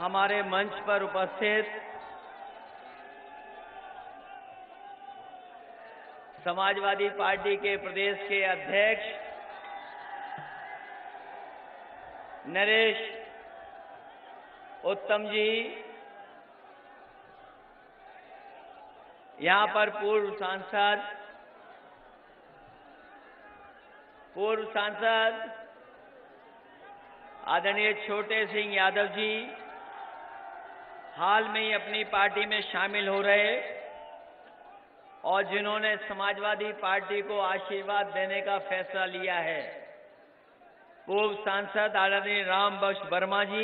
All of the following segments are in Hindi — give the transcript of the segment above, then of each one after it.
हमारे मंच पर उपस्थित समाजवादी पार्टी के प्रदेश के अध्यक्ष नरेश उत्तम जी, यहां पर पूर्व सांसद आदरणीय छोटे सिंह यादव जी हाल में ही अपनी पार्टी में शामिल हो रहे और जिन्होंने समाजवादी पार्टी को आशीर्वाद देने का फैसला लिया है, पूर्व सांसद आदरणीय राम बख्श वर्मा जी,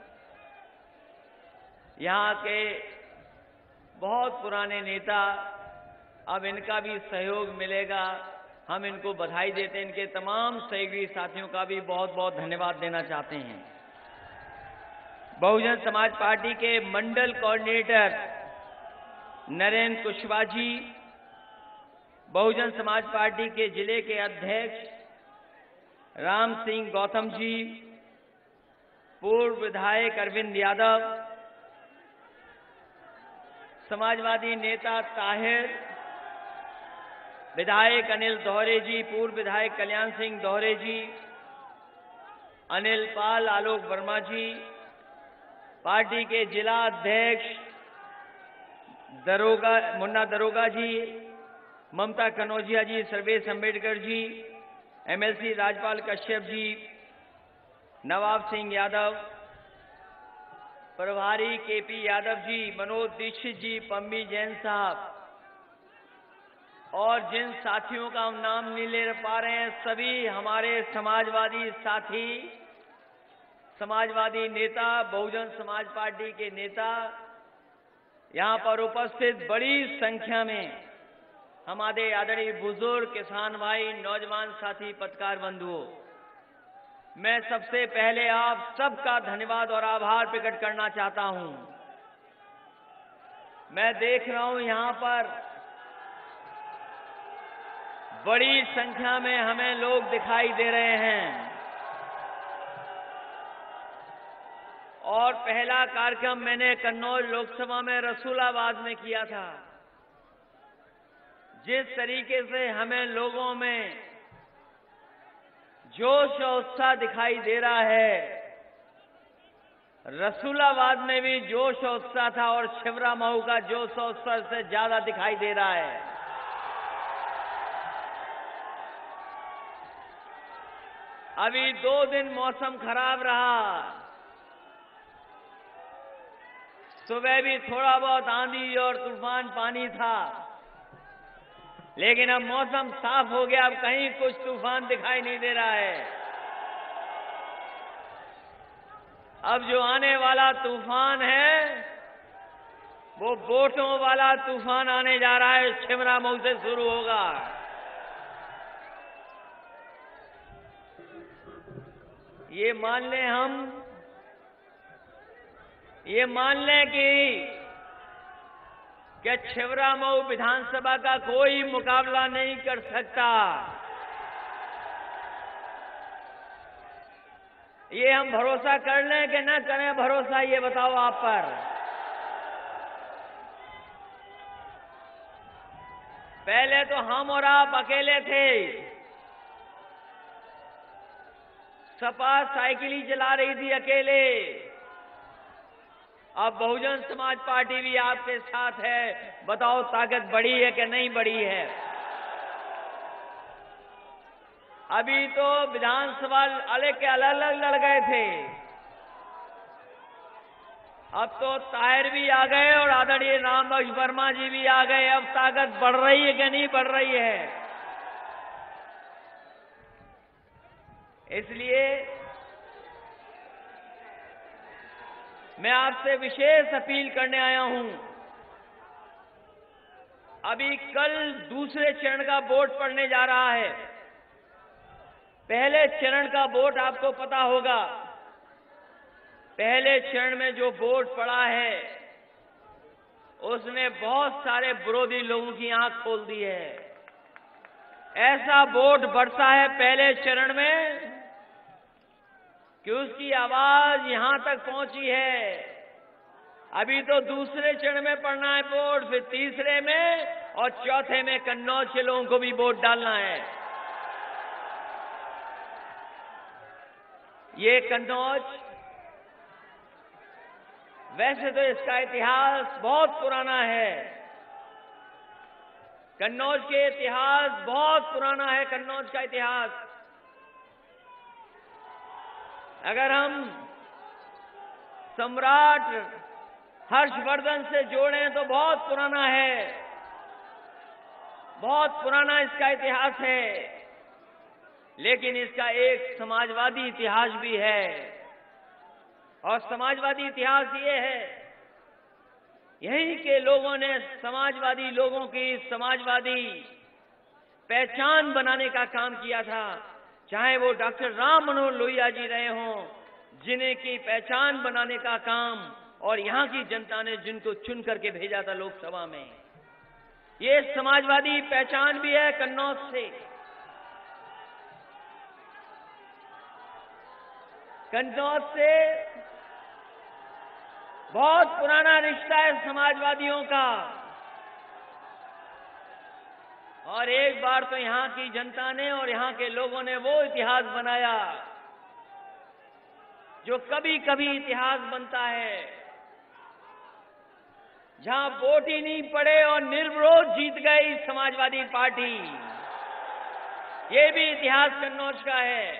यहां के बहुत पुराने नेता, अब इनका भी सहयोग मिलेगा, हम इनको बधाई देते हैं। इनके तमाम सहयोगी साथियों का भी बहुत बहुत धन्यवाद देना चाहते हैं। बहुजन समाज पार्टी के मंडल कोऑर्डिनेटर नरेंद्र कुशवाहा जी, बहुजन समाज पार्टी के जिले के अध्यक्ष राम सिंह गौतम जी, पूर्व विधायक अरविंद यादव, समाजवादी नेता ताहिर, विधायक अनिल दोहरे जी, पूर्व विधायक कल्याण सिंह दोहरे जी, अनिल पाल, आलोक वर्मा जी, पार्टी के जिला अध्यक्ष मुन्ना दरोगा जी, ममता कनौजिया जी, सर्वेश अम्बेडकर जी, एमएलसी राजपाल कश्यप जी, नवाब सिंह यादव, प्रभारी केपी यादव जी, मनोज दीक्षित जी, पम्मी जैन साहब और जिन साथियों का हम नाम नहीं ले पा रहे हैं, सभी हमारे समाजवादी साथी, समाजवादी नेता, बहुजन समाज पार्टी के नेता, यहां पर उपस्थित बड़ी संख्या में हमारे आदरणीय बुजुर्ग, किसान भाई, नौजवान साथी, पत्रकार बंधुओं, मैं सबसे पहले आप सबका धन्यवाद और आभार प्रकट करना चाहता हूं। मैं देख रहा हूं यहां पर बड़ी संख्या में हमें लोग दिखाई दे रहे हैं और पहला कार्यक्रम मैंने कन्नौज लोकसभा में रसूलाबाद में किया था। जिस तरीके से हमें लोगों में जोश और उत्साह दिखाई दे रहा है, रसूलाबाद में भी जोश और उत्साह था और छिबरा मऊ का जोश और उत्साह से ज्यादा दिखाई दे रहा है। अभी 2 दिन मौसम खराब रहा, सुबह भी थोड़ा बहुत आंधी और तूफान पानी था, लेकिन अब मौसम साफ हो गया, अब कहीं कुछ तूफान दिखाई नहीं दे रहा है। अब जो आने वाला तूफान है वो बोटों वाला तूफान आने जा रहा है, छिबरा मऊ से शुरू होगा। ये मान लें कि छिबरा मऊ विधानसभा का कोई मुकाबला नहीं कर सकता। ये हम भरोसा कर लें कि न करें भरोसा, ये बताओ आप पर। पहले तो हम और आप अकेले थे, सपा साइकिल ही चला रही थी अकेले, अब बहुजन समाज पार्टी भी आपके साथ है। बताओ ताकत बढ़ी है कि नहीं बढ़ी है? अभी तो विधानसभा अलग अलग लड़ गए थे, अब तो ताहिर भी आ गए और आदरणीय राम बख्श वर्मा जी भी आ गए। अब ताकत बढ़ रही है कि नहीं बढ़ रही है? इसलिए मैं आपसे विशेष अपील करने आया हूं। अभी कल दूसरे चरण का वोट पड़ने जा रहा है। पहले चरण का वोट आपको पता होगा, पहले चरण में जो वोट पड़ा है उसने बहुत सारे विरोधी लोगों की आंख खोल दी है। ऐसा वोट बढ़ता है पहले चरण में कि उसकी आवाज यहां तक पहुंची है अभी तो दूसरे चरण में पड़ना है वोट, फिर तीसरे में और चौथे में कन्नौज के लोगों को भी वोट डालना है। ये कन्नौज, वैसे तो इसका इतिहास बहुत पुराना है। कन्नौज के इतिहास बहुत पुराना है। कन्नौज का इतिहास अगर हम सम्राट हर्षवर्धन से जोड़ें तो बहुत पुराना है, बहुत पुराना इसका इतिहास है। लेकिन इसका एक समाजवादी इतिहास भी है, और समाजवादी इतिहास ये है, यहीं के लोगों ने समाजवादी लोगों की समाजवादी पहचान बनाने का काम किया था। चाहे वो डॉक्टर राम मनोहर लोहिया जी रहे हों, जिन्हें की पहचान बनाने का काम और यहां की जनता ने जिनको चुन करके भेजा था लोकसभा में, ये समाजवादी पहचान भी है कन्नौज से। कन्नौज से बहुत पुराना रिश्ता है समाजवादियों का, और एक बार तो यहां की जनता ने और यहां के लोगों ने वो इतिहास बनाया जो कभी कभी इतिहास बनता है, जहां वोट ही नहीं पड़े और निर्विरोध जीत गई समाजवादी पार्टी। ये भी इतिहास कन्नौज का है।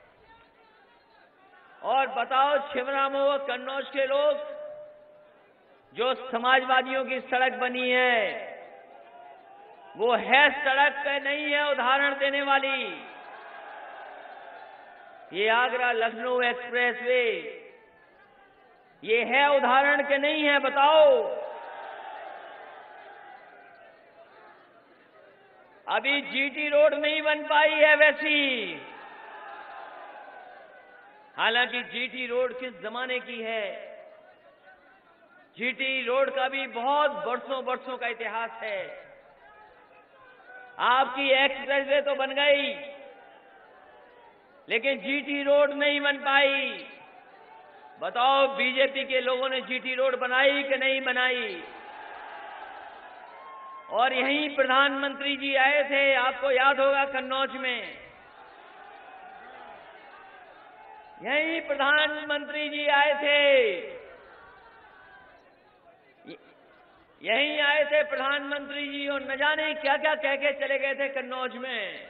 और बताओ छिबरामऊ व कन्नौज के लोग, जो समाजवादियों की सड़क बनी है वो है सड़क पे नहीं है उदाहरण देने वाली। ये आगरा लखनऊ एक्सप्रेसवे, ये है उदाहरण के नहीं है? बताओ। अभी जीटी रोड नहीं बन पाई है वैसी, हालांकि जीटी रोड किस जमाने की है। जीटी रोड का भी बहुत बरसों बरसों का इतिहास है। आपकी एक्सप्रेसवे तो बन गई, लेकिन जीटी रोड नहीं बन पाई। बताओ बीजेपी के लोगों ने जीटी रोड बनाई कि नहीं बनाई? और यहीं प्रधानमंत्री जी आए थे, आपको याद होगा, कन्नौज में यहीं प्रधानमंत्री जी आए थे, यहीं आए थे प्रधानमंत्री जी, और न जाने क्या क्या कह के चले गए थे कन्नौज में।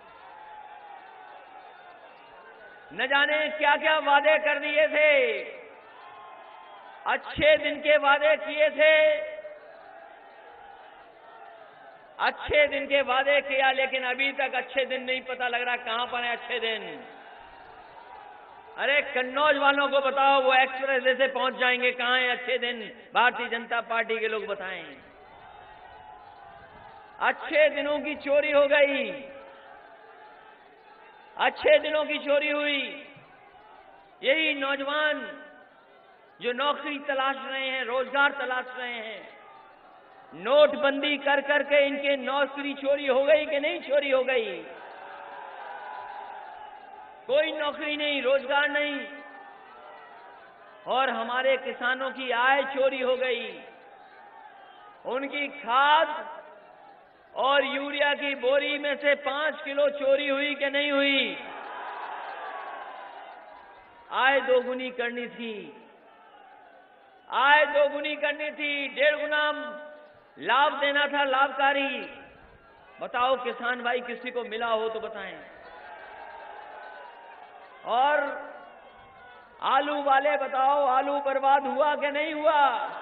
न जाने क्या क्या वादे कर दिए थे, अच्छे दिन के वादे किए थे, अच्छे दिन के वादे किया, लेकिन अभी तक अच्छे दिन नहीं पता लग रहा कहां पर है अच्छे दिन। अरे कन्नौज वालों को बताओ, वो एक्सप्रेसवे से पहुंच जाएंगे, कहां है अच्छे दिन? भारतीय जनता पार्टी के लोग बताएं। अच्छे दिनों की चोरी हो गई, अच्छे दिनों की चोरी हुई। यही नौजवान जो नौकरी तलाश रहे हैं, रोजगार तलाश रहे हैं, नोटबंदी कर करके इनके नौकरी चोरी हो गई कि नहीं चोरी हो गई? कोई नौकरी नहीं, रोजगार नहीं, और हमारे किसानों की आय चोरी हो गई। उनकी खाद और यूरिया की बोरी में से 5 किलो चोरी हुई कि नहीं हुई? आय दोगुनी करनी थी, आय दोगुनी करनी थी, 1.5 गुना लाभ देना था, लाभकारी। बताओ किसान भाई किसी को मिला हो तो बताएं। और आलू वाले बताओ, आलू बर्बाद हुआ कि नहीं हुआ?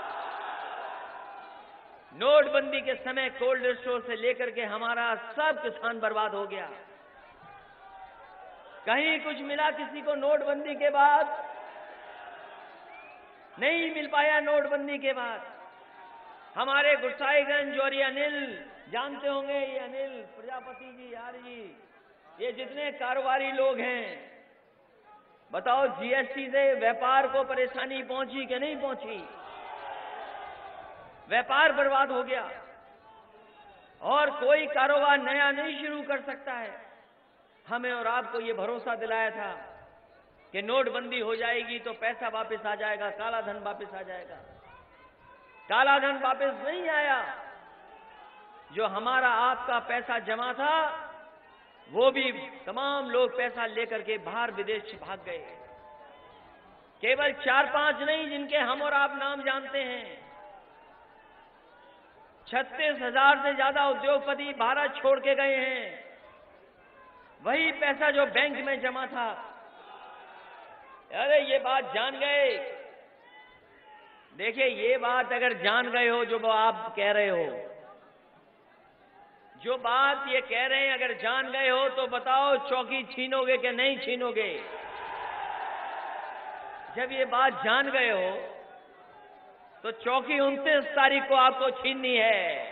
नोटबंदी के समय कोल्ड स्टोर से लेकर के हमारा सब किसान बर्बाद हो गया। कहीं कुछ मिला किसी को नोटबंदी के बाद? नहीं मिल पाया नोटबंदी के बाद। हमारे गुसाईगंज और ये अनिल जानते होंगे, ये अनिल प्रजापति जी, यार जी, ये जितने कारोबारी लोग हैं, बताओ जीएसटी से व्यापार को परेशानी पहुंची कि नहीं पहुंची? व्यापार बर्बाद हो गया और कोई कारोबार नया नहीं शुरू कर सकता है। हमें और आपको ये भरोसा दिलाया था कि नोटबंदी हो जाएगी तो पैसा वापस आ जाएगा, काला धन वापस आ जाएगा। काला धन वापस नहीं आया। जो हमारा आपका पैसा जमा था वो भी तमाम लोग पैसा लेकर के बाहर विदेश भाग गए। केवल 4-5 नहीं जिनके हम और आप नाम जानते हैं। 36,000 से ज्यादा उद्योगपति भारत छोड़ के गए हैं। वही पैसा जो बैंक में जमा था। अरे ये बात जान गए। देखिए ये बात अगर जान गए हो जो आप कह रहे हो, जो बात ये कह रहे हैं अगर जान गए हो तो बताओ चौकी छीनोगे कि नहीं छीनोगे? जब ये बात जान गए हो तो चौकी 29 तारीख को आपको छीननी है।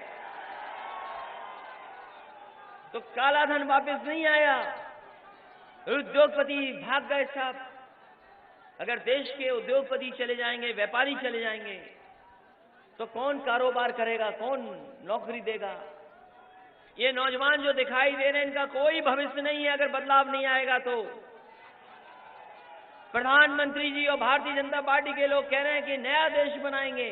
तो काला धन वापस नहीं आया, उद्योगपति भाग गए साहब। अगर देश के उद्योगपति चले जाएंगे, व्यापारी चले जाएंगे तो कौन कारोबार करेगा, कौन नौकरी देगा? ये नौजवान जो दिखाई दे रहे हैं इनका कोई भविष्य नहीं है अगर बदलाव नहीं आएगा तो। प्रधानमंत्री जी और भारतीय जनता पार्टी के लोग कह रहे हैं कि नया देश बनाएंगे।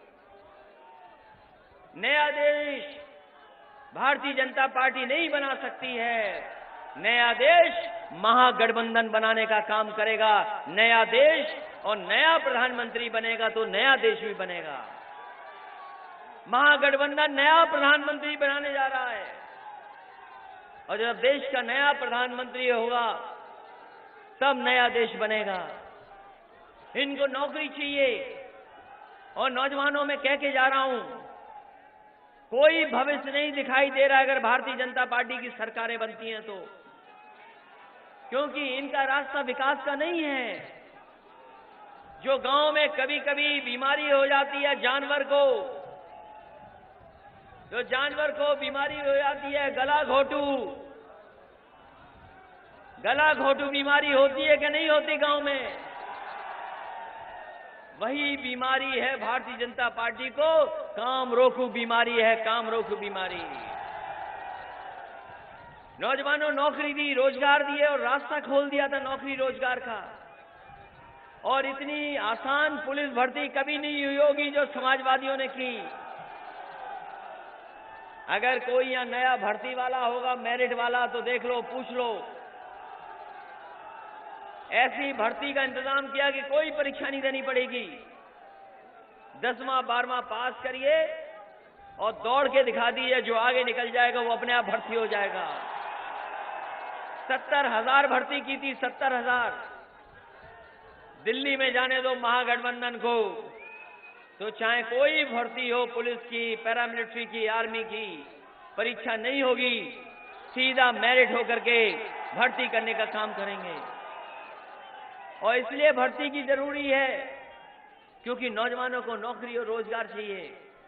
नया देश भारतीय जनता पार्टी नहीं बना सकती है। नया देश महागठबंधन बनाने का काम करेगा। नया देश और नया प्रधानमंत्री बनेगा तो नया देश भी बनेगा। महागठबंधन नया प्रधानमंत्री बनाने जा रहा है और जब देश का नया प्रधानमंत्री होगा तब नया देश बनेगा। इनको नौकरी चाहिए और नौजवानों में कह के जा रहा हूं, कोई भविष्य नहीं दिखाई दे रहा अगर भारतीय जनता पार्टी की सरकारें बनती हैं तो, क्योंकि इनका रास्ता विकास का नहीं है। जो गांव में कभी कभी बीमारी हो जाती है जानवर को, जो जानवर को बीमारी हो जाती है गला घोटू बीमारी होती है कि नहीं होती गांव में? वही बीमारी है भारतीय जनता पार्टी को, काम रोकू बीमारी है, काम रोकू बीमारी। नौजवानों नौकरी दी, रोजगार दिए और रास्ता खोल दिया था नौकरी रोजगार का। और इतनी आसान पुलिस भर्ती कभी नहीं हुई होगी जो समाजवादियों ने की। अगर कोई यहां नया भर्ती वाला होगा, मेरिट वाला, तो देख लो, पूछ लो। ऐसी भर्ती का इंतजाम किया कि कोई परीक्षा नहीं देनी पड़ेगी। 10वां 12वां पास करिए और दौड़ के दिखा दीजिए, जो आगे निकल जाएगा वो अपने आप भर्ती हो जाएगा। 70,000 भर्ती की थी, 70,000। दिल्ली में जाने दो महागठबंधन को, तो चाहे कोई भर्ती हो, पुलिस की, पैरामिलिट्री की, आर्मी की, परीक्षा नहीं होगी, सीधा मेरिट होकर के भर्ती करने का काम करेंगे। और इसलिए भर्ती की जरूरी है क्योंकि नौजवानों को नौकरी और रोजगार चाहिए।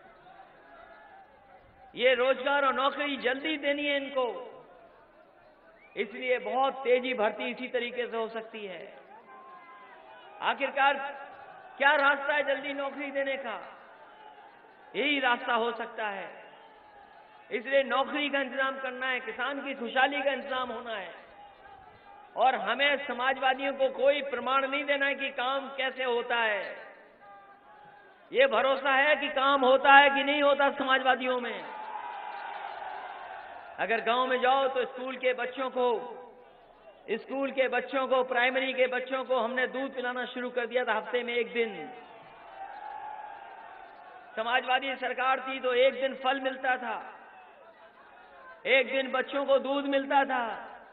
ये रोजगार और नौकरी जल्दी देनी है इनको, इसलिए बहुत तेजी भर्ती इसी तरीके से हो सकती है। आखिरकार क्या रास्ता है जल्दी नौकरी देने का? यही रास्ता हो सकता है। इसलिए नौकरी का इंतजाम करना है, किसान की खुशहाली का इंतजाम होना है। और हमें समाजवादियों को कोई प्रमाण नहीं देना है कि काम कैसे होता है। ये भरोसा है कि काम होता है कि नहीं होता समाजवादियों में। अगर गांव में जाओ तो स्कूल के बच्चों को, प्राइमरी के बच्चों को हमने दूध पिलाना शुरू कर दिया था हफ्ते में 1 दिन। समाजवादी सरकार थी तो 1 दिन फल मिलता था, 1 दिन बच्चों को दूध मिलता था।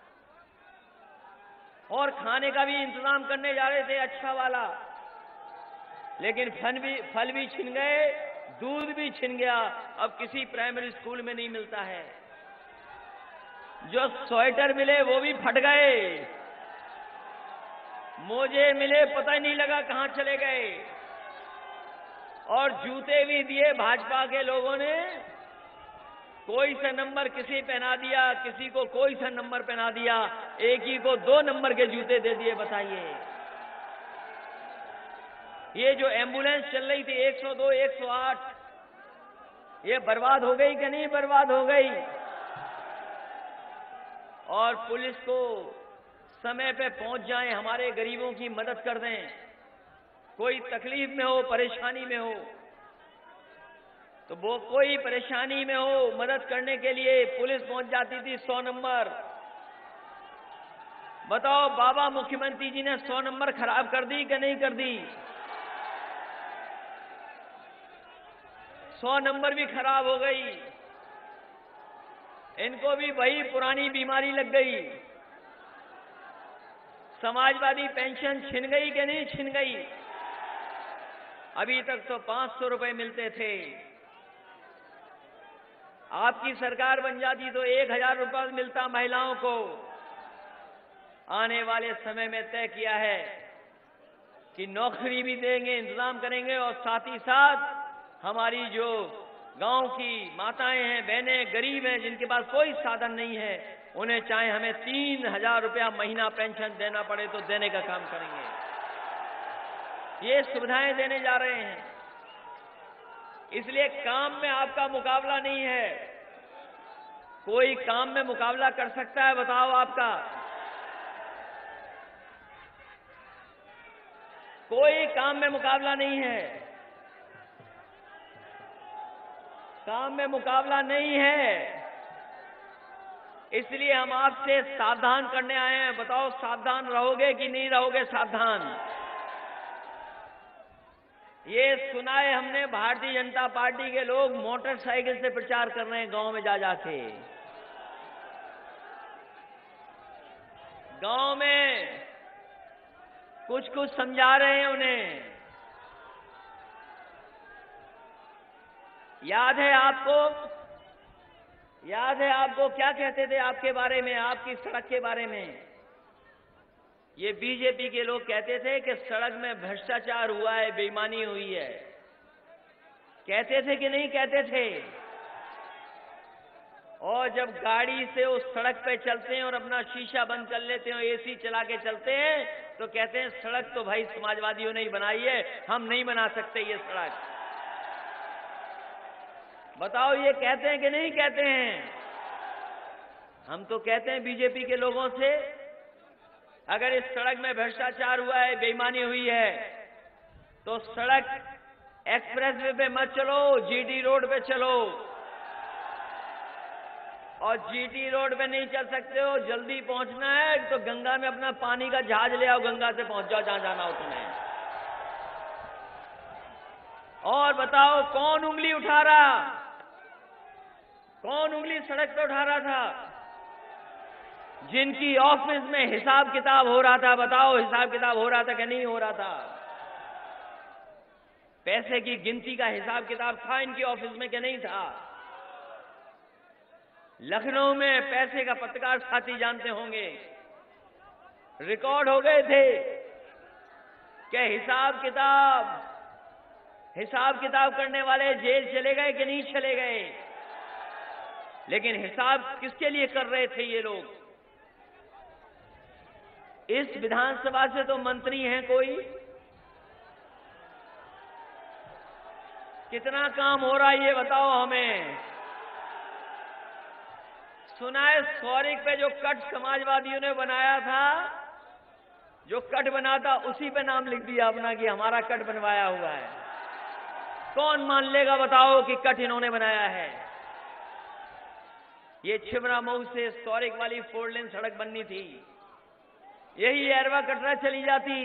और खाने का भी इंतजाम करने जा रहे थे अच्छा वाला, लेकिन फल भी छिन गए, दूध भी छिन गया। अब किसी प्राइमरी स्कूल में नहीं मिलता है। जो स्वेटर मिले वो भी फट गए, मोजे मिले पता ही नहीं लगा कहां चले गए। और जूते भी दिए भाजपा के लोगों ने, कोई सा नंबर किसी पहना दिया, किसी को कोई सा नंबर पहना दिया, एक ही को 2 नंबर के जूते दे दिए। बताइए, ये जो एम्बुलेंस चल रही थी 102, 108, ये बर्बाद हो गई कि नहीं बर्बाद हो गई? और पुलिस को समय पे पहुंच जाएं, हमारे गरीबों की मदद कर दें, कोई तकलीफ में हो, परेशानी में हो तो वो कोई परेशानी में हो, मदद करने के लिए पुलिस पहुंच जाती थी 100 नंबर। बताओ बाबा मुख्यमंत्री जी ने 100 नंबर खराब कर दी कि नहीं कर दी? 100 नंबर भी खराब हो गई। इनको भी वही पुरानी बीमारी लग गई। समाजवादी पेंशन छिन गई कि नहीं छिन गई? अभी तक तो 500 रुपए मिलते थे। आपकी सरकार बन जाती तो 1000 रुपए मिलता महिलाओं को। आने वाले समय में तय किया है कि नौकरी भी देंगे, इंतजाम करेंगे, और साथ ही साथ हमारी जो गांव की माताएं हैं, बहनें, गरीब हैं, जिनके पास कोई साधन नहीं है, उन्हें चाहे हमें 3000 रुपया महीना पेंशन देना पड़े तो देने का काम करेंगे। ये सुविधाएं देने जा रहे हैं। इसलिए काम में आपका मुकाबला नहीं है। कोई काम में मुकाबला कर सकता है? बताओ आपका कोई काम में मुकाबला नहीं है। काम में मुकाबला नहीं है। इसलिए हम आपसे सावधान करने आए हैं। बताओ सावधान रहोगे कि नहीं रहोगे सावधान? ये सुना है हमने, भारतीय जनता पार्टी के लोग मोटरसाइकिल से प्रचार कर रहे हैं गांव में जा जाके। गांव में कुछ कुछ समझा रहे हैं उन्हें। याद है आपको? याद है आपको क्या कहते थे आपके बारे में, आपकी सड़क के बारे में? ये बीजेपी के लोग कहते थे कि सड़क में भ्रष्टाचार हुआ है, बेईमानी हुई है। कहते थे कि नहीं कहते थे? और जब गाड़ी से उस सड़क पे चलते हैं और अपना शीशा बंद कर लेते हैं और एसी चला के चलते हैं तो कहते हैं सड़क तो भाई समाजवादियों ने ही बनाई है, हम नहीं बना सकते ये सड़क। बताओ ये कहते हैं कि नहीं कहते हैं? हम तो कहते हैं बीजेपी के लोगों से, अगर इस सड़क में भ्रष्टाचार हुआ है, बेईमानी हुई है, तो सड़क एक्सप्रेसवे पे मत चलो, जीटी रोड पे चलो। और जीटी रोड पे नहीं चल सकते हो, जल्दी पहुंचना है तो गंगा में अपना पानी का जहाज ले आओ, गंगा से पहुंच जाओ जहां जाना हो तुम्हें। और बताओ कौन उंगली उठा रहा? कौन उंगली सड़क पे उठा रहा था? जिनकी ऑफिस में हिसाब किताब हो रहा था। बताओ हिसाब किताब हो रहा था कि नहीं हो रहा था? पैसे की गिनती का हिसाब किताब था इनकी ऑफिस में कि नहीं था? लखनऊ में पैसे का पत्रकार साथी जानते होंगे, रिकॉर्ड हो गए थे कि हिसाब किताब करने वाले जेल चले गए कि नहीं चले गए? लेकिन हिसाब किसके लिए कर रहे थे ये लोग? इस विधानसभा से तो मंत्री हैं कोई? कितना काम हो रहा है ये बताओ हमें। सुना है सौरिक पे जो कट समाजवादियों ने बनाया था, जो कट बना था उसी पे नाम लिख दिया अपना कि हमारा कट बनवाया हुआ है। कौन मान लेगा बताओ कि कट इन्होंने बनाया है? ये छिबरा मऊ से सौरिक वाली 4 लेन सड़क बननी थी, यही एरवा कटरा चली जाती।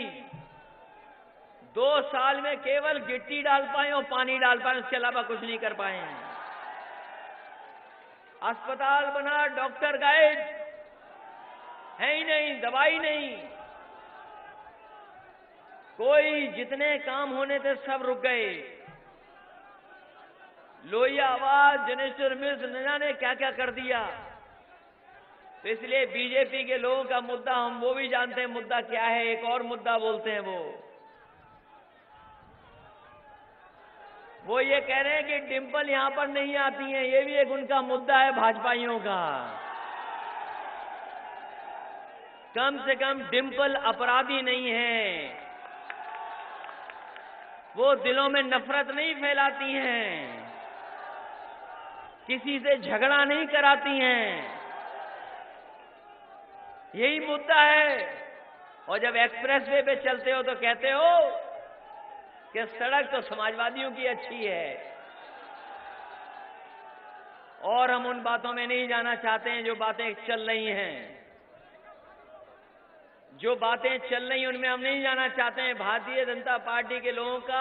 2 साल में केवल गिट्टी डाल पाए और पानी डाल पाए, उसके अलावा कुछ नहीं कर पाए हैं। अस्पताल बना, डॉक्टर गाइड है ही नहीं, दवाई नहीं, कोई जितने काम होने थे सब रुक गए। लोहिया आवाज, जनेश्वर मिश्र न जाने क्या क्या कर दिया। तो इसलिए बीजेपी के लोगों का मुद्दा हम वो भी जानते हैं मुद्दा क्या है, एक और मुद्दा बोलते हैं वो ये कह रहे हैं कि डिंपल यहां पर नहीं आती हैं, ये भी एक उनका मुद्दा है भाजपाइयों का। कम से कम डिंपल अपराधी नहीं है, वो दिलों में नफरत नहीं फैलाती हैं, किसी से झगड़ा नहीं कराती हैं, यही मुद्दा है। और जब एक्सप्रेसवे पे चलते हो तो कहते हो कि सड़क तो समाजवादियों की अच्छी है। और हम उन बातों में नहीं जाना चाहते हैं जो बातें चल रही हैं। जो बातें चल रही हैं उनमें हम नहीं जाना चाहते हैं। भारतीय जनता पार्टी के लोगों का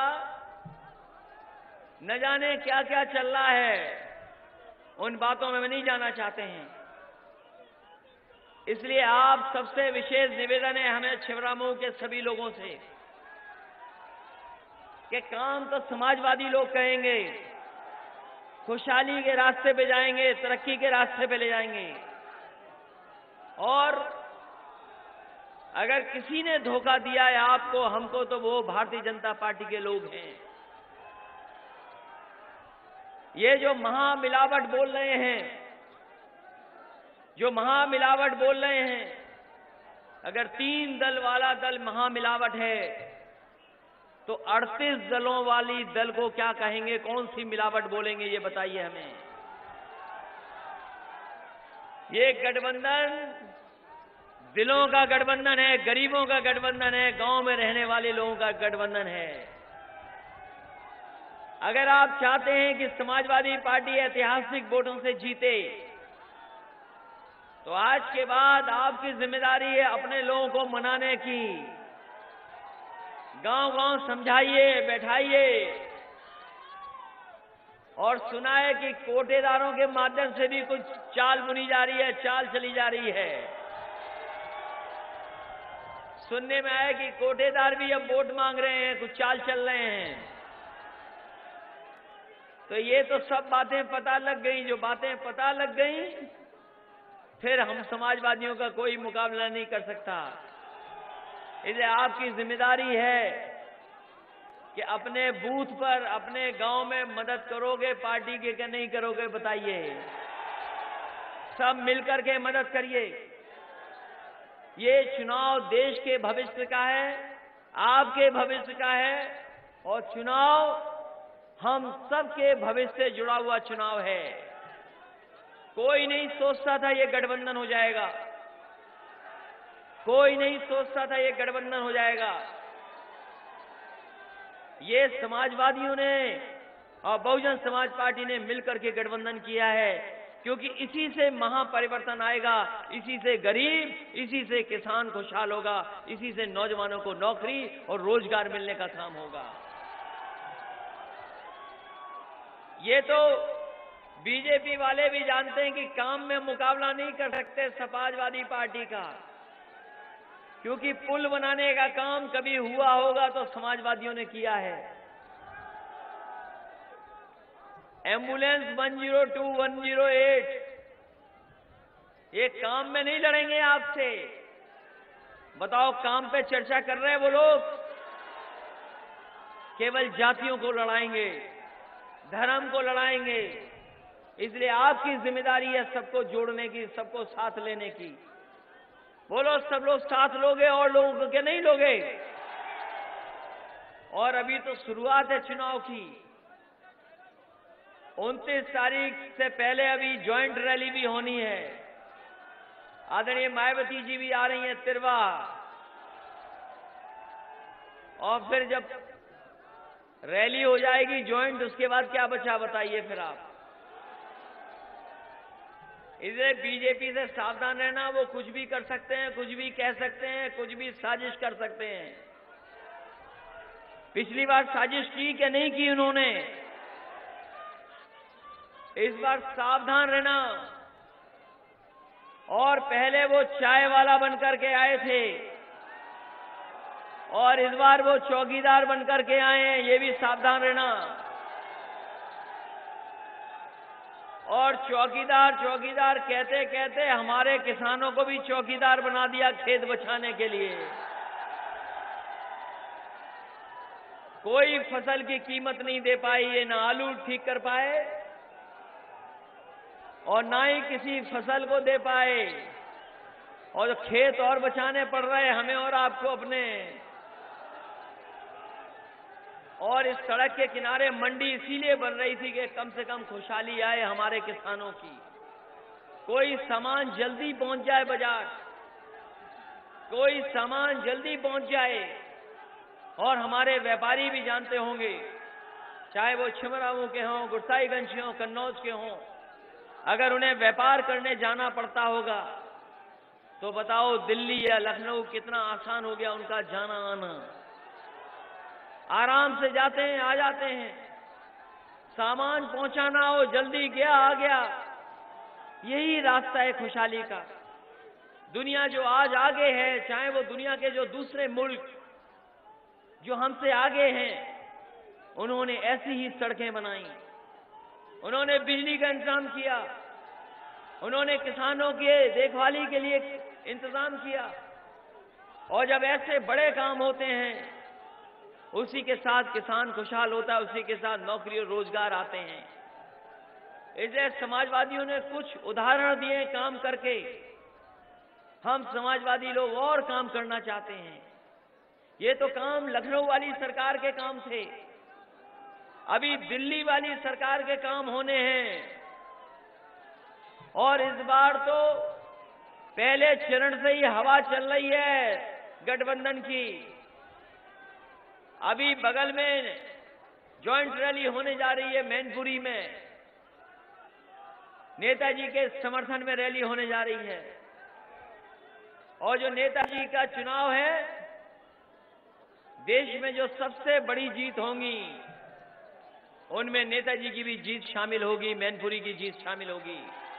न जाने क्या क्या चल रहा है, उन बातों में हम नहीं जाना चाहते हैं। इसलिए आप सबसे विशेष निवेदन है हमें छिबरामऊ के सभी लोगों से कि काम तो समाजवादी लोग कहेंगे, खुशहाली के रास्ते पे जाएंगे, तरक्की के रास्ते पे ले जाएंगे, और अगर किसी ने धोखा दिया है आपको, हमको, तो वो भारतीय जनता पार्टी के लोग हैं। ये जो महामिलावट बोल रहे हैं, जो महामिलावट बोल रहे हैं, अगर 3 दल वाला दल महामिलावट है तो 38 दलों वाली दल को क्या कहेंगे, कौन सी मिलावट बोलेंगे, ये बताइए हमें। ये गठबंधन दिलों का गठबंधन है, गरीबों का गठबंधन है, गांव में रहने वाले लोगों का गठबंधन है। अगर आप चाहते हैं कि समाजवादी पार्टी ऐतिहासिक वोटों से जीते, तो आज के बाद आपकी जिम्मेदारी है अपने लोगों को मनाने की। गांव-गांव समझाइए, बैठाइए और सुनाए कि कोटेदारों के माध्यम से भी कुछ चाल बुनी जा रही है, चाल चली जा रही है। सुनने में आया कि कोटेदार भी अब वोट मांग रहे हैं, कुछ चाल चल रहे हैं। तो ये तो सब बातें पता लग गई। जो बातें पता लग गई, फिर हम समाजवादियों का कोई मुकाबला नहीं कर सकता। इसलिए आपकी जिम्मेदारी है कि अपने बूथ पर, अपने गांव में मदद करोगे पार्टी के कि नहीं करोगे, बताइए। सब मिलकर के मदद करिए। ये चुनाव देश के भविष्य का है, आपके भविष्य का है, और चुनाव हम सबके भविष्य से जुड़ा हुआ चुनाव है। कोई नहीं सोचता था ये गठबंधन हो जाएगा, कोई नहीं सोचता था ये गठबंधन हो जाएगा। ये समाजवादियों ने और बहुजन समाज पार्टी ने मिलकर के गठबंधन किया है, क्योंकि इसी से महापरिवर्तन आएगा, इसी से गरीब, इसी से किसान खुशहाल होगा, इसी से नौजवानों को नौकरी और रोजगार मिलने का काम होगा। ये तो बीजेपी वाले भी जानते हैं कि काम में मुकाबला नहीं कर सकते समाजवादी पार्टी का, क्योंकि पुल बनाने का काम कभी हुआ होगा तो समाजवादियों ने किया है। एम्बुलेंस 102, 108, ये काम में नहीं लड़ेंगे आपसे। बताओ, काम पे चर्चा कर रहे हैं वो लोग, केवल जातियों को लड़ाएंगे, धर्म को लड़ाएंगे। इसलिए आपकी जिम्मेदारी है सबको जोड़ने की, सबको साथ लेने की। बोलो, सब लोग साथ लोगे और लोगों के नहीं लोगे? और अभी तो शुरुआत है चुनाव की। 29 तारीख से पहले अभी ज्वाइंट रैली भी होनी है। आदरणीय मायावती जी भी आ रही हैं तिरवा, और फिर जब रैली हो जाएगी ज्वाइंट, उसके बाद क्या बचा बताइए फिर आप। इसलिए बीजेपी से सावधान रहना। वो कुछ भी कर सकते हैं, कुछ भी कह सकते हैं, कुछ भी साजिश कर सकते हैं। पिछली बार साजिश की कि नहीं की उन्होंने? इस बार सावधान रहना। और पहले वो चाय वाला बनकर के आए थे, और इस बार वो चौकीदार बनकर के आए हैं, ये भी सावधान रहना। और चौकीदार कहते कहते हमारे किसानों को भी चौकीदार बना दिया खेत बचाने के लिए। कोई फसल की कीमत नहीं दे पाई, ये ना आलू ठीक कर पाए और ना ही किसी फसल को दे पाए, और खेत और बचाने पड़ रहे हमें और आपको अपने। और इस सड़क के किनारे मंडी इसीलिए बन रही थी कि कम से कम खुशहाली आए हमारे किसानों की, कोई सामान जल्दी पहुंच जाए बाजार, कोई सामान जल्दी पहुंच जाए। और हमारे व्यापारी भी जानते होंगे, चाहे वो छिबरामऊ के हों, गुरसाईगंज के हों, कन्नौज के हों, अगर उन्हें व्यापार करने जाना पड़ता होगा तो बताओ दिल्ली या लखनऊ कितना आसान हो गया उनका जाना आना। आराम से जाते हैं, आ जाते हैं। सामान पहुंचाना हो, जल्दी गया आ गया। यही रास्ता है खुशहाली का। दुनिया जो आज आगे है, चाहे वो दुनिया के जो दूसरे मुल्क जो हमसे आगे हैं, उन्होंने ऐसी ही सड़कें बनाई, उन्होंने बिजली का इंतजाम किया, उन्होंने किसानों के देखभाली के लिए इंतजाम किया। और जब ऐसे बड़े काम होते हैं, उसी के साथ किसान खुशहाल होता है, उसी के साथ नौकरी और रोजगार आते हैं। इसलिए समाजवादियों ने कुछ उदाहरण दिए काम करके। हम समाजवादी लोग और काम करना चाहते हैं। ये तो काम लखनऊ वाली सरकार के काम थे, अभी दिल्ली वाली सरकार के काम होने हैं। और इस बार तो पहले चरण से ही हवा चल रही है गठबंधन की। अभी बगल में जॉइंट रैली होने जा रही है मैनपुरी में, नेताजी के समर्थन में रैली होने जा रही है। और जो नेताजी का चुनाव है, देश में जो सबसे बड़ी जीत होंगी, उनमें नेताजी की भी जीत शामिल होगी, मैनपुरी की जीत शामिल होगी।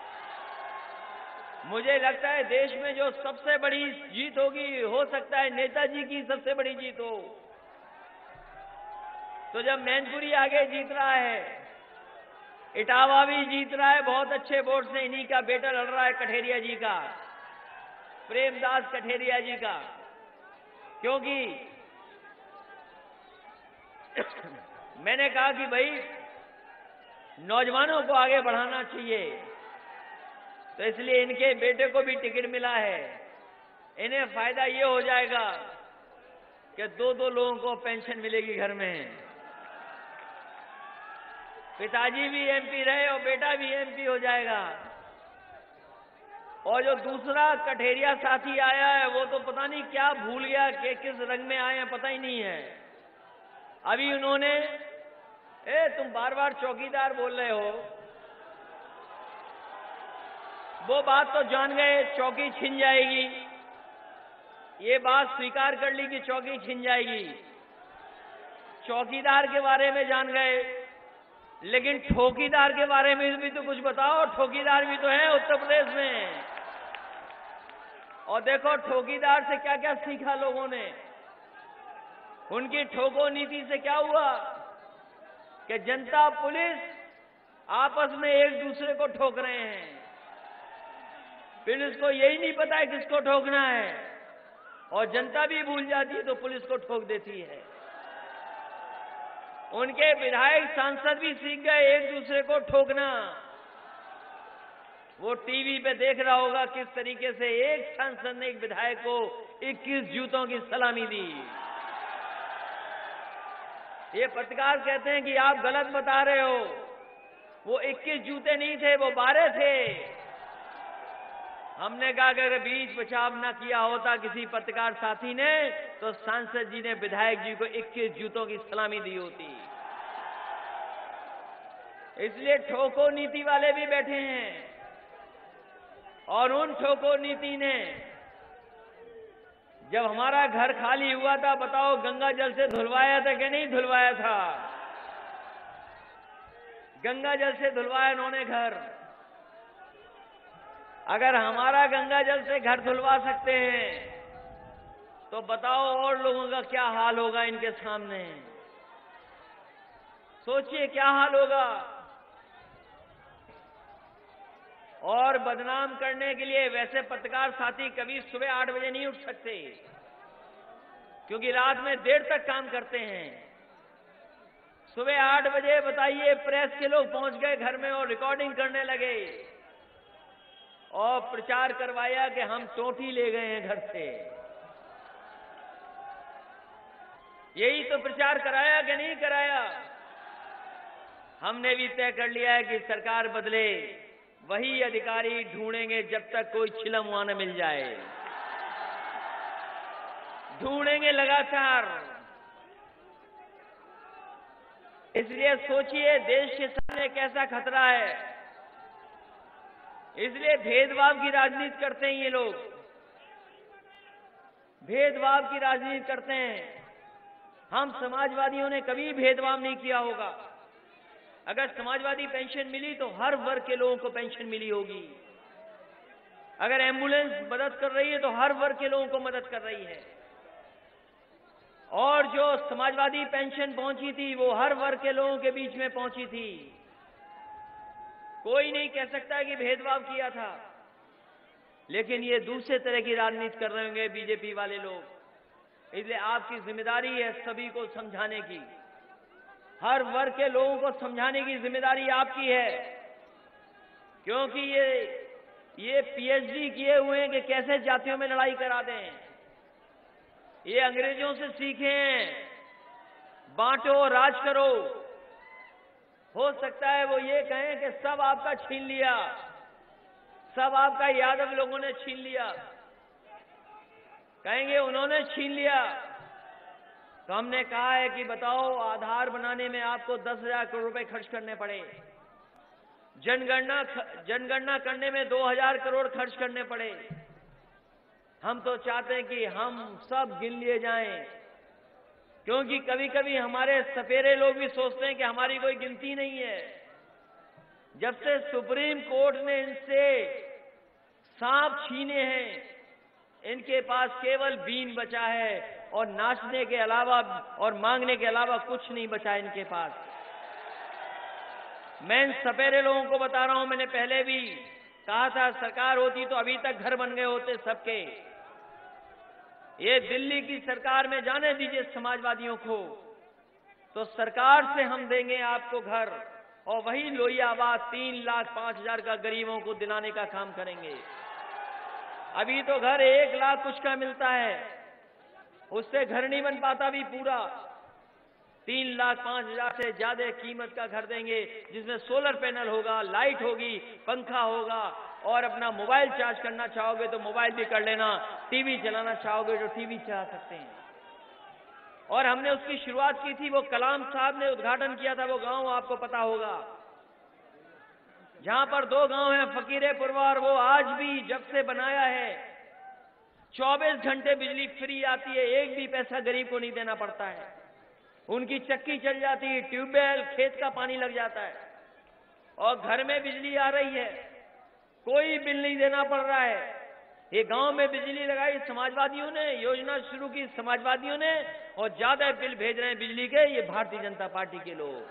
मुझे लगता है देश में जो सबसे बड़ी जीत होगी, हो सकता है नेताजी की सबसे बड़ी जीत हो। तो जब मैनपुरी आगे जीत रहा है, इटावा भी जीत रहा है बहुत अच्छे वोट से, इन्हीं का बेटा लड़ रहा है कठेरिया जी का, प्रेमदास कठेरिया जी का। क्योंकि मैंने कहा कि भाई नौजवानों को आगे बढ़ाना चाहिए, तो इसलिए इनके बेटे को भी टिकट मिला है। इन्हें फायदा ये हो जाएगा कि दो लोगों को पेंशन मिलेगी घर में। पिताजी भी एमपी रहे और बेटा भी एमपी हो जाएगा। और जो दूसरा कठेरिया साथी आया है, वो तो पता नहीं क्या भूल गया कि किस रंग में आए हैं, पता ही नहीं है। अभी उन्होंने, तुम बार बार चौकीदार बोल रहे हो, वो बात तो जान गए चौकी छिन जाएगी। ये बात स्वीकार कर ली कि चौकी छिन जाएगी। चौकीदार के बारे में जान गए, लेकिन ठोकीदार के बारे में भी तो कुछ बताओ। ठोकीदार भी तो है उत्तर प्रदेश में। और देखो ठोकीदार से क्या क्या सीखा लोगों ने। उनकी ठोको नीति से क्या हुआ कि जनता पुलिस आपस में एक दूसरे को ठोक रहे हैं। पुलिस को यही नहीं पता है किसको ठोकना है, और जनता भी भूल जाती है तो पुलिस को ठोक देती है। उनके विधायक सांसद भी सीख गए एक दूसरे को ठोकना। वो टीवी पे देख रहा होगा किस तरीके से एक सांसद ने एक विधायक को 21 जूतों की सलामी दी। ये पत्रकार कहते हैं कि आप गलत बता रहे हो, वो 21 जूते नहीं थे, वो 12 थे। हमने कहा कि अगर बीच बचाव न किया होता किसी पत्रकार साथी ने, तो सांसद जी ने विधायक जी को 21 जूतों की सलामी दी होती। इसलिए ठोको नीति वाले भी बैठे हैं, और उन ठोको नीति ने जब हमारा घर खाली हुआ था, बताओ गंगा जल से धुलवाया था कि नहीं धुलवाया था? गंगा जल से धुलवाया उन्होंने घर। अगर हमारा गंगा जल से घर धुलवा सकते हैं, तो बताओ और लोगों का क्या हाल होगा इनके सामने। सोचिए क्या हाल होगा। और बदनाम करने के लिए वैसे पत्रकार साथी कभी सुबह 8 बजे नहीं उठ सकते, क्योंकि रात में देर तक काम करते हैं। सुबह 8 बजे बताइए प्रेस के लोग पहुंच गए घर में और रिकॉर्डिंग करने लगे और प्रचार करवाया कि हम टोटी ले गए हैं घर से। यही तो प्रचार कराया कि नहीं कराया? हमने भी तय कर लिया है कि सरकार बदले, वही अधिकारी ढूंढेंगे जब तक कोई छिलमुआ न मिल जाए। ढूंढेंगे लगातार। इसलिए सोचिए देश के सामने कैसा खतरा है। इसलिए भेदभाव की राजनीति करते हैं ये लोग, भेदभाव की राजनीति करते हैं। हम समाजवादियों ने कभी भेदभाव नहीं किया होगा। अगर समाजवादी पेंशन मिली तो हर वर्ग के लोगों को पेंशन मिली होगी। अगर एम्बुलेंस मदद कर रही है तो हर वर्ग के लोगों को मदद कर रही है। और जो समाजवादी पेंशन पहुंची थी वो हर वर्ग के लोगों के बीच में पहुंची थी। कोई नहीं कह सकता कि भेदभाव किया था। लेकिन ये दूसरे तरह की राजनीति कर रहे होंगे बीजेपी वाले लोग। इसलिए आपकी जिम्मेदारी है सभी को समझाने की, हर वर्ग के लोगों को समझाने की जिम्मेदारी आपकी है। क्योंकि ये पीएचडी किए हुए हैं कि कैसे जातियों में लड़ाई करा दें। ये अंग्रेजों से सीखें, बांटो राज करो। हो सकता है वो ये कहें कि सब आपका छीन लिया, सब आपका यादव लोगों ने छीन लिया। कहेंगे उन्होंने छीन लिया। तो हमने कहा है कि बताओ, आधार बनाने में आपको 10,000 करोड़ रुपए खर्च करने पड़े, जनगणना करने में 2,000 करोड़ खर्च करने पड़े। हम तो चाहते हैं कि हम सब गिन लिए जाएं, क्योंकि कभी कभी हमारे सपेरे लोग भी सोचते हैं कि हमारी कोई गिनती नहीं है। जब से सुप्रीम कोर्ट ने इनसे सांप छीने हैं, इनके पास केवल बीन बचा है और नाचने के अलावा और मांगने के अलावा कुछ नहीं बचा है इनके पास। मैं इन सपेरे लोगों को बता रहा हूं, मैंने पहले भी कहा था सरकार होती तो अभी तक घर बन गए होते सबके। ये दिल्ली की सरकार में जाने दीजिए समाजवादियों को, तो सरकार से हम देंगे आपको घर, और वही लोहियाबाद 3,05,000 का गरीबों को दिलाने का काम करेंगे। अभी तो घर 1 लाख कुछ का मिलता है, उससे घर नहीं बन पाता भी पूरा। 3,05,000 से ज्यादा कीमत का घर देंगे, जिसमें सोलर पैनल होगा, लाइट होगी, पंखा होगा, और अपना मोबाइल चार्ज करना चाहोगे तो मोबाइल भी कर लेना, टीवी चलाना चाहोगे तो टीवी चला सकते हैं। और हमने उसकी शुरुआत की थी, वो कलाम साहब ने उद्घाटन किया था, वो गांव आपको पता होगा, जहां पर 2 गांव हैं, फकीरेपुर और वो आज भी जब से बनाया है 24 घंटे बिजली फ्री आती है, एक भी पैसा गरीब को नहीं देना पड़ता है। उनकी चक्की चल जाती है, ट्यूबवेल, खेत का पानी लग जाता है, और घर में बिजली आ रही है, कोई बिल नहीं देना पड़ रहा है। ये गांव में बिजली लगाई समाजवादियों ने, योजना शुरू की समाजवादियों ने, और ज्यादा बिल भेज रहे हैं बिजली के ये भारतीय जनता पार्टी के लोग।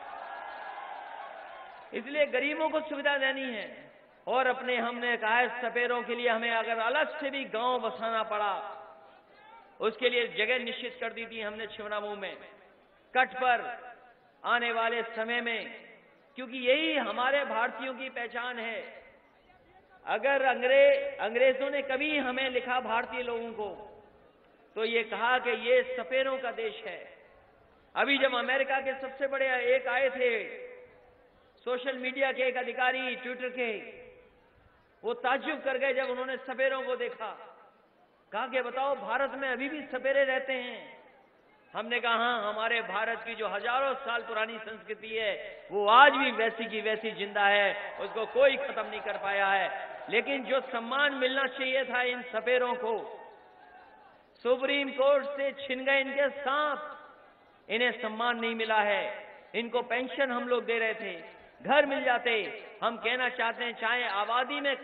इसलिए गरीबों को सुविधा देनी है। और अपने हमने कहा है सपेरों के लिए हमें अगर अलग से भी गांव बसाना पड़ा, उसके लिए जगह निश्चित कर दी थी हमने छिबरामऊ में, कट पर आने वाले समय में, क्योंकि यही हमारे भारतीयों की पहचान है। अगर अंग्रेजों ने कभी हमें लिखा भारतीय लोगों को, तो ये कहा कि ये सपेरों का देश है। अभी जब अमेरिका के सबसे बड़े एक आए थे, सोशल मीडिया के एक अधिकारी, ट्विटर के, वो ताज्जुब कर गए जब उन्होंने सपेरों को देखा। कहा कि बताओ, भारत में अभी भी सपेरे रहते हैं? हमने कहा हाँ, हमारे भारत की जो हजारों साल पुरानी संस्कृति है वो आज भी वैसी की वैसी जिंदा है, उसको कोई खत्म नहीं कर पाया है। लेकिन जो सम्मान मिलना चाहिए था इन सपेरों को, सुप्रीम कोर्ट से छिन गए इनके सांप, इन्हें सम्मान नहीं मिला है। इनको पेंशन हम लोग दे रहे थे, घर मिल जाते। हम कहना चाहते हैं चाहे आबादी में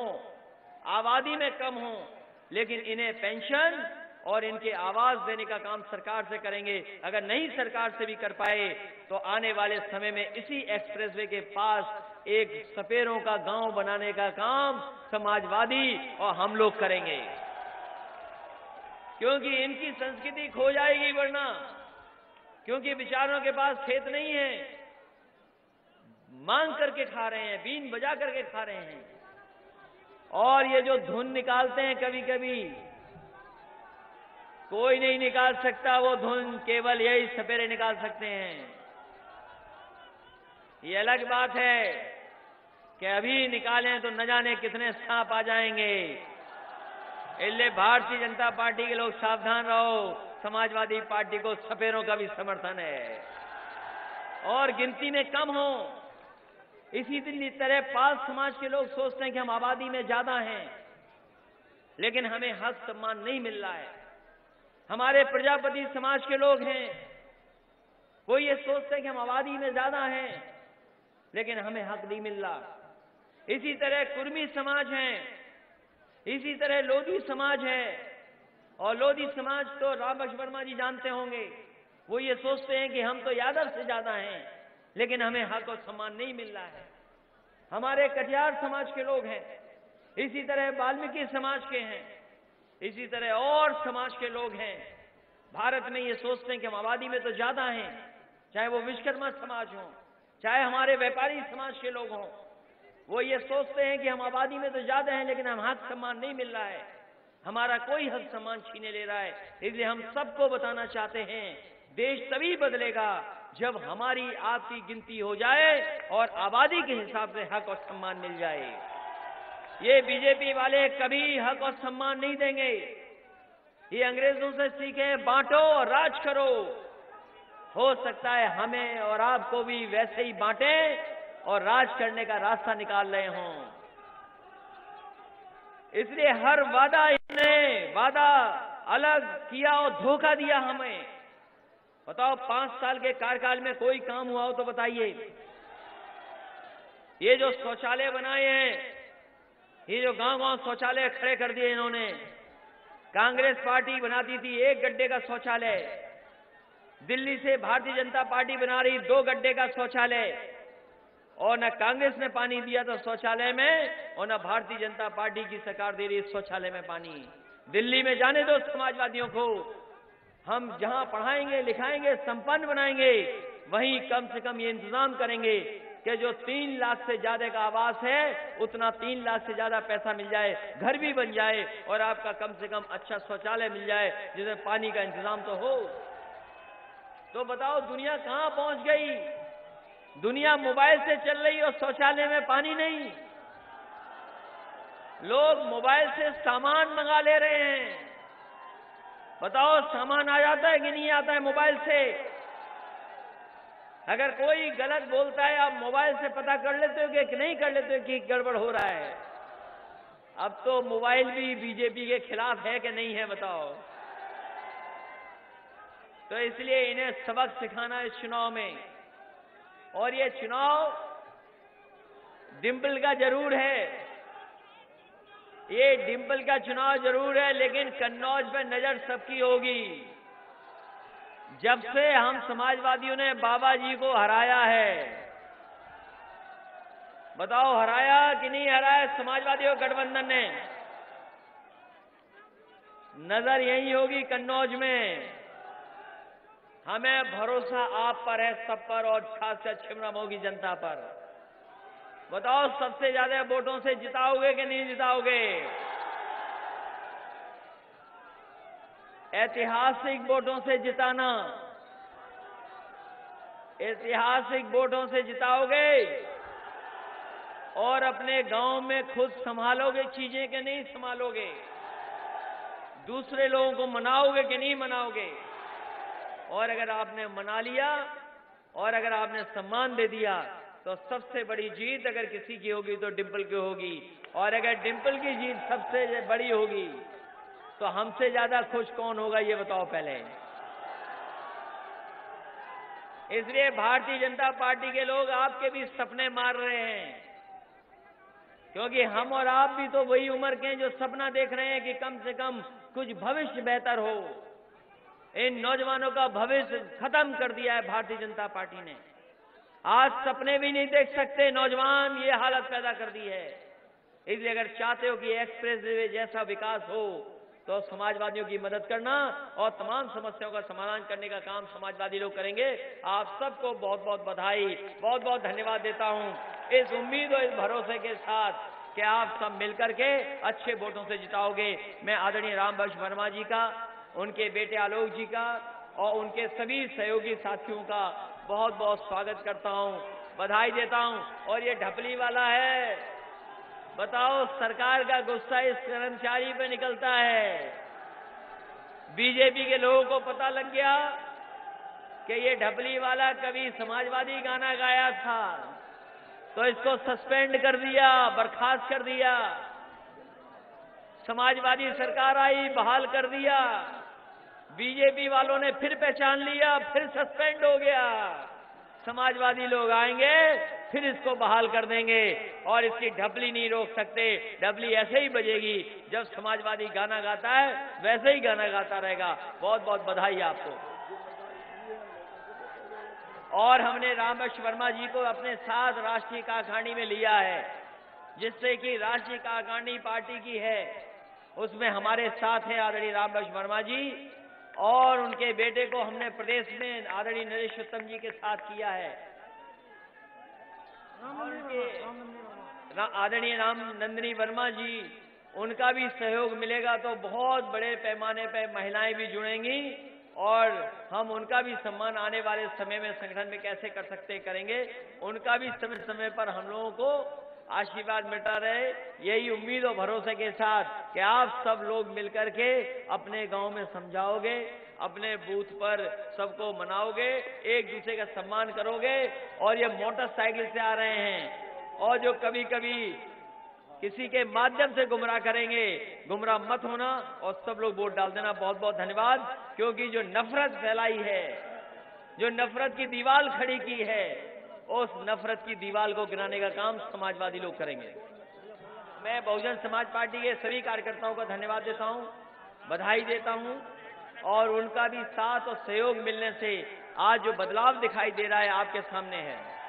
कम हो, लेकिन इन्हें पेंशन और इनके आवास देने का काम सरकार से करेंगे। अगर नहीं सरकार से भी कर पाए तो आने वाले समय में इसी एक्सप्रेसवे के पास एक सपेरों का गांव बनाने का काम समाजवादी और हम लोग करेंगे, क्योंकि इनकी संस्कृति खो जाएगी वरना। क्योंकि बेचारों के पास खेत नहीं है, मांग करके खा रहे हैं, बीन बजा करके खा रहे हैं। और ये जो धुन निकालते हैं कभी कभी, कोई नहीं निकाल सकता वो धुन, केवल यही सपेरे निकाल सकते हैं। ये अलग बात है कि अभी निकालें तो न जाने कितने सांप आ जाएंगे। इसलिए भारतीय जनता पार्टी के लोग सावधान रहो, समाजवादी पार्टी को सपेरों का भी समर्थन है। और गिनती में कम हो, इसी तरह पाल समाज के लोग सोचते हैं कि हम आबादी में ज्यादा हैं, लेकिन हमें हक सम्मान नहीं मिल रहा है। हमारे प्रजापति समाज के लोग हैं, वो ये सोचते हैं कि हम आबादी में ज्यादा हैं, लेकिन हमें हक नहीं मिल रहा। इसी तरह कुर्मी समाज है, इसी तरह लोधी समाज है, और लोधी समाज तो रामबख्श वर्मा जी जानते होंगे। वो ये सोचते हैं कि हम तो यादव से ज्यादा हैं, लेकिन हमें हक और सम्मान नहीं मिल रहा है। हमारे कटियार समाज के लोग हैं, इसी तरह वाल्मीकि समाज के हैं, इसी तरह और समाज के लोग हैं। भारत में ये सोचते हैं कि हम आबादी में तो ज्यादा हैं, चाहे वो विश्वकर्मा समाज हो, चाहे हमारे व्यापारी समाज के लोग हों। वो ये सोचते हैं कि हम आबादी में तो ज्यादा हैं, लेकिन हम हक सम्मान नहीं मिल रहा है, हमारा कोई हक सम्मान छीने ले रहा है। इसलिए हम सबको बताना चाहते हैं, देश तभी बदलेगा जब हमारी आपकी गिनती हो जाए और आबादी के हिसाब से हक और सम्मान मिल जाए। ये बीजेपी वाले कभी हक और सम्मान नहीं देंगे। ये अंग्रेजों से सीखे, बांटो और राज करो। हो सकता है हमें और आपको भी वैसे ही बांटें और राज करने का रास्ता निकाल रहे हों। इसलिए हर वादा इन्होंने वादा अलग किया और धोखा दिया हमें। बताओ 5 साल के कार्यकाल में कोई काम हुआ हो तो बताइए। ये जो शौचालय बनाए हैं, ये जो गांव-गांव शौचालय खड़े कर दिए इन्होंने। कांग्रेस पार्टी बनाती थी 1 गड्ढे का शौचालय, दिल्ली से भारतीय जनता पार्टी बना रही 2 गड्ढे का शौचालय, और न कांग्रेस ने पानी दिया था शौचालय में, और न भारतीय जनता पार्टी की सरकार दे रही है शौचालय में पानी। दिल्ली में जाने दो समाजवादियों को, हम जहां पढ़ाएंगे लिखाएंगे संपन्न बनाएंगे, वहीं कम से कम ये इंतजाम करेंगे कि जो 3 लाख से ज्यादा का आवास है, उतना 3 लाख से ज्यादा पैसा मिल जाए, घर भी बन जाए, और आपका कम से कम अच्छा शौचालय मिल जाए जिसमें पानी का इंतजाम तो हो। तो बताओ दुनिया कहां पहुंच गई? दुनिया मोबाइल से चल रही और शौचालय में पानी नहीं। लोग मोबाइल से सामान मंगा ले रहे हैं। बताओ सामान आ जाता है कि नहीं आता है मोबाइल से? अगर कोई गलत बोलता है, आप मोबाइल से पता कर लेते हो कि नहीं कर लेते हो कि गड़बड़ हो रहा है? अब तो मोबाइल भी बीजेपी के खिलाफ है कि नहीं है, बताओ। तो इसलिए इन्हें सबक सिखाना इस चुनाव में। और ये चुनाव डिंपल का जरूर है, ये डिंपल का चुनाव जरूर है, लेकिन कन्नौज पे नजर सबकी होगी। जब से हम समाजवादियों ने बाबा जी को हराया है, बताओ हराया कि नहीं हराया समाजवादियों गठबंधन ने? नजर यही होगी कन्नौज में। हमें भरोसा आप पर है, सब पर, और खासकर छिबरामऊ की जनता पर। बताओ सबसे ज्यादा वोटों से जिताओगे कि नहीं जिताओगे? ऐतिहासिक वोटों से जिताना, ऐतिहासिक वोटों से जिताओगे, और अपने गांव में खुद संभालोगे चीजें कि नहीं संभालोगे? दूसरे लोगों को मनाओगे कि नहीं मनाओगे? और अगर आपने मना लिया और अगर आपने सम्मान दे दिया, तो सबसे बड़ी जीत अगर किसी की होगी तो डिंपल की होगी। और अगर डिंपल की जीत सबसे बड़ी होगी, तो हमसे ज्यादा खुश कौन होगा ये बताओ पहले। इसलिए भारतीय जनता पार्टी के लोग आपके भी सपने मार रहे हैं, क्योंकि हम और आप भी तो वही उम्र के हैं जो सपना देख रहे हैं कि कम से कम कुछ भविष्य बेहतर हो। इन नौजवानों का भविष्य खत्म कर दिया है भारतीय जनता पार्टी ने। आज सपने भी नहीं देख सकते नौजवान, ये हालत पैदा कर दी है। इसलिए अगर चाहते हो कि एक्सप्रेस वे जैसा विकास हो, तो समाजवादियों की मदद करना और तमाम समस्याओं का समाधान करने का काम समाजवादी लोग करेंगे। आप सबको बहुत बहुत बधाई, बहुत बहुत धन्यवाद देता हूं, इस उम्मीद और इस भरोसे के साथ कि आप सब मिलकर के अच्छे वोटों से जिताओगे। मैं आदरणीय रामबख्श वर्मा जी का, उनके बेटे आलोक जी का और उनके सभी सहयोगी साथियों का बहुत बहुत स्वागत करता हूं, बधाई देता हूं। और ये ढपली वाला है, बताओ सरकार का गुस्सा इस कर्मचारी पे निकलता है। बीजेपी के लोगों को पता लग गया कि ये ढपली वाला कभी समाजवादी गाना गाया था, तो इसको सस्पेंड कर दिया, बर्खास्त कर दिया। समाजवादी सरकार आई, बहाल कर दिया। बीजेपी वालों ने फिर पहचान लिया, फिर सस्पेंड हो गया। समाजवादी लोग आएंगे, फिर इसको बहाल कर देंगे और इसकी ढपली नहीं रोक सकते। ढपली ऐसे ही बजेगी, जब समाजवादी गाना गाता है वैसे ही गाना गाता रहेगा। बहुत बहुत बधाई आपको। और हमने रामबक्श वर्मा जी को अपने साथ राष्ट्रीय कार्यकारिणी में लिया है, जिससे कि राष्ट्रीय कार्यकारिणी पार्टी की है, उसमें हमारे साथ हैं आदरणीय रामबक्श वर्मा जी, और उनके बेटे को हमने प्रदेश में आदरणीय नरेश उत्तम जी के साथ किया है। आदरणीय राम नंदिनी वर्मा जी, उनका भी सहयोग मिलेगा तो बहुत बड़े पैमाने पर महिलाएं भी जुड़ेंगी और हम उनका भी सम्मान आने वाले समय में संगठन में कैसे कर सकते करेंगे। उनका भी समय समय पर हम लोगों को आशीर्वाद मिलता रहे, यही उम्मीद और भरोसे के साथ कि आप सब लोग मिलकर के अपने गांव में समझाओगे, अपने बूथ पर सबको मनाओगे, एक दूसरे का सम्मान करोगे। और ये मोटरसाइकिल से आ रहे हैं और जो कभी कभी किसी के माध्यम से गुमराह करेंगे, गुमराह मत होना और सब लोग वोट डाल देना। बहुत बहुत धन्यवाद। क्योंकि जो नफरत फैलाई है, जो नफरत की दीवार खड़ी की है, उस नफरत की दीवार को गिराने का काम समाजवादी लोग करेंगे। मैं बहुजन समाज पार्टी के सभी कार्यकर्ताओं का धन्यवाद देता हूं, बधाई देता हूं और उनका भी साथ और सहयोग मिलने से आज जो बदलाव दिखाई दे रहा है आपके सामने है।